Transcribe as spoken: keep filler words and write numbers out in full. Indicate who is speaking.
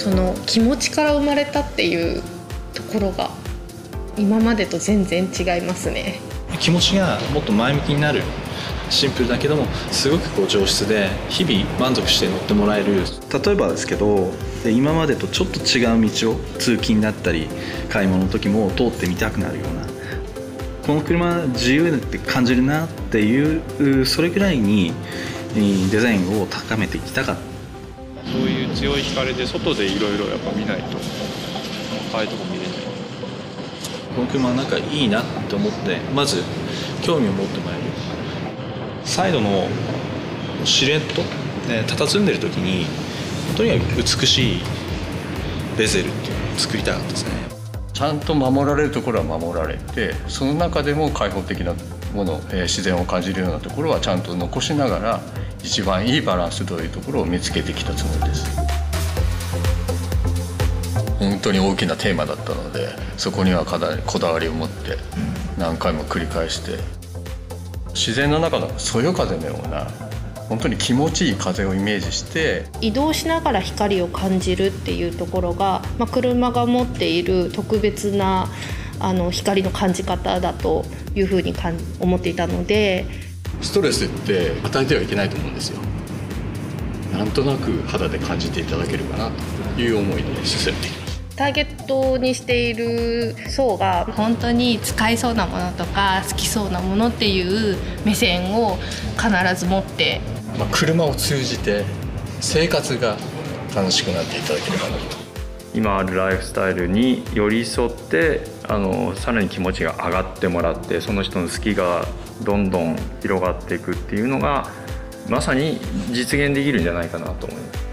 Speaker 1: その気持ちから生まれたっていうところが今までと全然違いますね。
Speaker 2: 気持ちがもっと前向きになる、シンプルだけどもすごくこう上質で日々満足して乗ってもらえる。例えばですけど、今までとちょっと違う道を通勤だったり買い物の時も通ってみたくなるような、この車自由って感じるなっていう、それぐらいにデザインを高めていきたかった。
Speaker 3: そういう強い光で外でいろいろやっぱ見ないとああいうとこ見れない。
Speaker 2: この車なんかいいなって思ってまず興味を持ってもらえる。サイドのシルエットで佇んでる時にとにかく美しいベゼルっていうのを作りたかったですね。
Speaker 4: ちゃんと守られるところは守られて、その中でも開放的なもの、えー、自然を感じるようなところはちゃんと残しながら一番いいバランスというところを見つけてきたつもりです。本当に大きなテーマだったので、そこにはこだわりを持って何回も繰り返して、自然の中のそよ風のような本当に気持ちいい風をイメージして
Speaker 1: 移動しながら光を感じるっていうところが、まあ、車が持っている特別なあの光の感じ方だというふうにかん思っていたので、
Speaker 4: ストレスって与えてはいけないと思うんですよ。なんとなく肌で感じていただけるかなという思いで進めていきます。
Speaker 1: ターゲットにしている層が本当に使いそうなものとか好きそうなものっていう目線を必ず持って、
Speaker 4: まあ、車を通じて生活が楽しくなっていただければなと。
Speaker 5: 今あるライフスタイルに寄り添ってあのさらに気持ちが上がってもらって、その人の好きがどんどん広がっていくっていうのがまさに実現できるんじゃないかなと思います。